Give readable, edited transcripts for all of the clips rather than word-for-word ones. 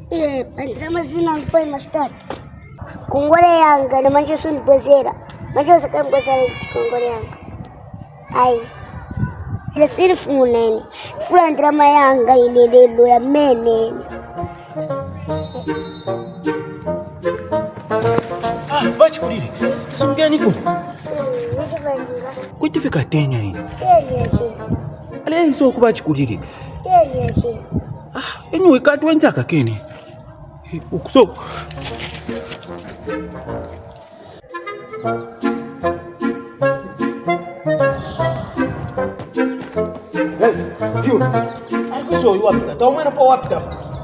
Ndrama zina mpoi mastad. Kongole yanga na manjo sun pozera. Manjo sakam pozera kongole yanga. Ai. Ila sirifu munene. Fula ndrama yanga inedelo ya mene. Bachi kulire. Sungeni ko. Kuti fika tenya hii. Tenya shi. Ale hizo kubachi kulire. Tenya shi. Enyi wekati wenzaka kene. Ukuso. Viu? Akuso iwapita. Taumena pa wapita.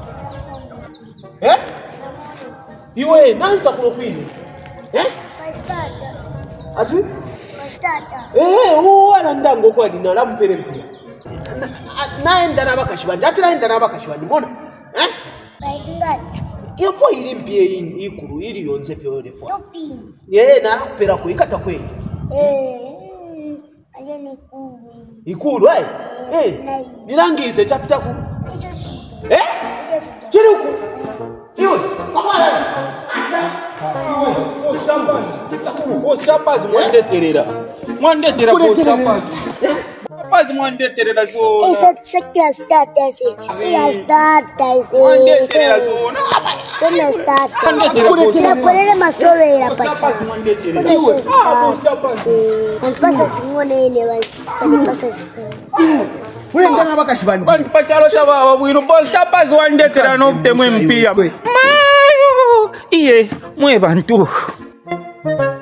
Iwe nanza kulofini. Pastata. Ati? Pastata. Wala ndango kwa dina la mpere mpira. Naenda nabakashibanje. Ati naenda nabakashibanje. Mbona? Paisingati. Ipo ili mpie ikuru ili yonze fyore fo. Topi. Narakupera ko ikata kweli. Aje ni kuru. Ikuru nirangize chapita ku. Icho shito. Icho shito. Chiruku. Iwe, kamara. Chapazi mwandeterera. Mwandetera ko Chapazi. Chapazi mwandeterera so. Sakya start ase. Ya start ase. Mwandeterera so. Kuna start. Kuna polele masoro era pacha. Mpasa singone ile wazi. Mpasa singone. Ule ndana bakashibanje. Bantu pachalo chaba bwiro boss Chapazi wandetera no temwe mpia. Mayo. Iye, mwe bantu.